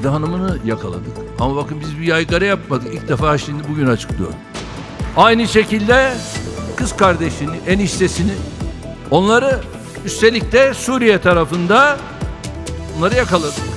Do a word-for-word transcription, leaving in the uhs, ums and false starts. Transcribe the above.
Nezle Hanım'ını yakaladık. Ama bakın biz bir yaygara yapmadık. İlk defa şimdi bugün açıklıyorum. Aynı şekilde kız kardeşini, eniştesini, onları üstelik de Suriye tarafında onları yakaladık.